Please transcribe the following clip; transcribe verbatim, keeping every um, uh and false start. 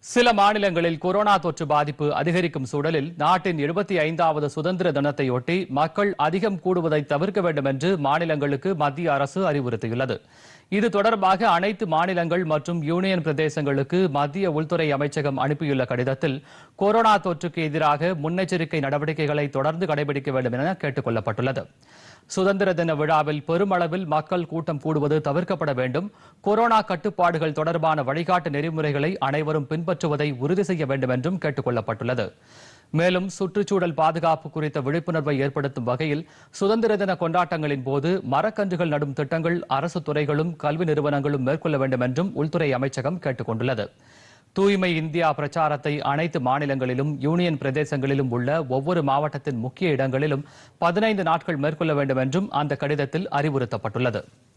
சில மாநிலங்களில் கொரோனா தொற்று பாதிப்பு அதிகரிக்கும் சூழலில் நாட்டின் எழுபத்தி ஐந்தாவது சுதந்திர தினத்தையொட்டி மக்கள் அதிகம் கூடுவதை தவிர்க்க வேண்டும் என்று மாநிலங்களுக்கு மத்திய அரசு அறிவுறுத்தியுள்ளது. இது தொடர்பாக அனைத்து மாநிலங்கள் மற்றும் யூனியன் பிரதேசங்களுக்கு மத்திய உள்துறை அமைச்சகம் அனுப்பியுள்ள கடிதத்தில் கொரோனா தொற்றுக்கு எதிராக முன்னெச்சரிக்கை நடவடிக்கைகளை தொடர்ந்து கடைபிடிக்க வேண்டும் என கேட்டுக் கொள்ளப்பட்டுள்ளது. சுதந்திர தின விழாவில் பெருமளவில் மக்கள் கூட்டம் கூடுவது தவிர்க்கப்பட வேண்டும். கொரோனா கட்டுப்பாடுகள் தொடர்பான வழிகாட்டு நெறிமுறைகளை அனைவரும் பின்பற்றுவதை உறுதி செய்ய வேண்டும் என்றும் கேட்டுக் கொள்ளப்பட்டுள்ளது. மேலும் சுற்றுச்சூழல் பாதுகாப்பு குறித்த விழிப்புணர்வை ஏற்படுத்தும் வகையில் சுதந்திர தின கொண்டாட்டங்களின் போது மரக்கன்றுகள் நடும் திட்டங்கள் அரசு துறைகளும் கல்வி நிறுவனங்களும் மேற்கொள்ள வேண்டும் என்றும் உள்துறை அமைச்சகம் கேட்டுக் கொண்டுள்ளது. தூய்மை இந்தியா பிரச்சாரத்தை அனைத்து மாநிலங்களிலும் யூனியன் பிரதேசங்களிலும் உள்ள ஒவ்வொரு மாவட்டத்தின் முக்கிய இடங்களிலும் பதினைந்து நாட்கள் மேற்கொள்ள வேண்டும் என்றும் அந்த கடிதத்தில் அறிவுறுத்தப்பட்டுள்ளது.